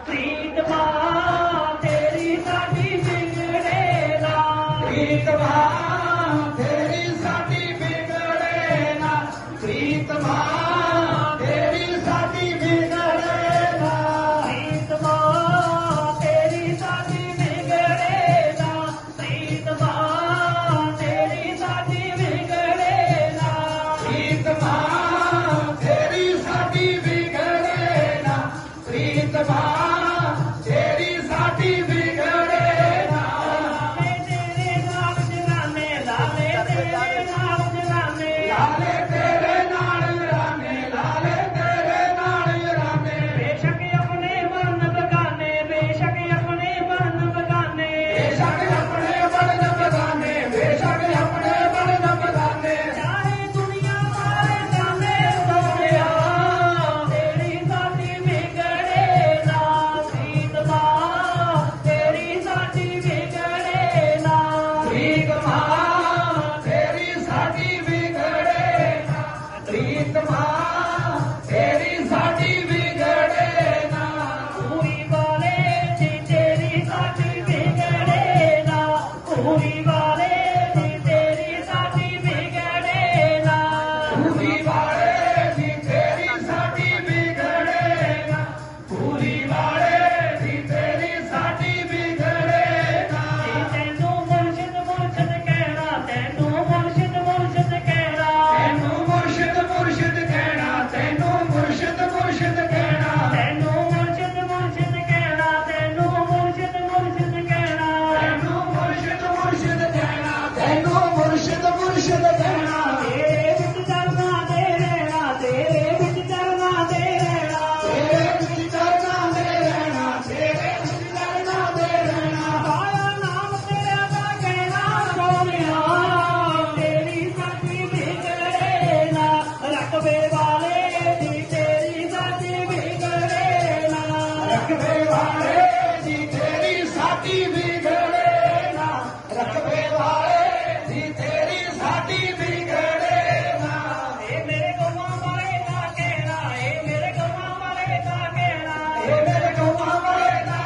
प्रीत मां तेरी साडी बिगड़े ना, प्रीत मां तेरी साडी बिगड़े ना, प्रीत मां तेरी साडी बिगड़े ना, प्रीत मां तेरी साडी बिगड़े ना, प्रीत मां तेरी साडी बिगड़े ना, प्रीत मां तेरी साडी बिगड़े ना, प्रीत मां तेरी साडी बिगड़े ना। तेरे नाल जगाने लाले तेरे नाल जगाने, लाले तेरे नाल रामे, लाले तेरे नाल रामे, बेशक अपने मन बगाने, बेशक अपने मन बगाने, बेशक अपने बड़न बगाने, बेशक अपने बड़न बगाने, चाहे दुनिया सारे जाने सोनिया तेरी साडी बिगड़े ना, प्रीत मां तेरी साडी बिगड़े ना, प्रीत मां तेरी साडी बिगड़े ना, प्रीत मां तेरी साडी बिगड़े ना, पूरी वाले जी तेरी साडी बिगड़े ना, पूरी वाले जी तेरी साडी बिगड़े ना, पूरी वाले दी तेरी साडी बिगड़े ना, पूरी वाले दी तेरी साडी बिगड़े ना। तैनू मुर्शिद मुर्शिद कहना, तैनू मुर्शिद मुर्शिद कहना, तैनू मुर्शिद मुर्शिद कहना, तैनू मुर्शिद मुर्शिद कहना, तैनू मुर्शिद मुर्शिद कहना, तैनू मुर्शिद मुर्शिद कहना, तैनू मुर्शिद मुर्शिद कहना, तैनू मुर्शिद मुर्शिद कहना, तेरे बिच चलना दे रहना, तेरे बिच चलना दे रहना, तेरे बिच चलना दे रहना, तेरे बिच चलना दे रहना, आया नाम तेरा दा कहना सोनिया तेरी साडी बिगड़े ना, रकबे वाले दी तेरी साडी बिगड़े ना, रकबे वाले दी तेरी साडी बिगड़े ना, रकबे वाले दी तेरी साडी बिगड़े ना। ए मेरे गौवां वाले दा कहना, ए मेरे गौवां वाले दा कहना, ये मेरे गौवां वाले दा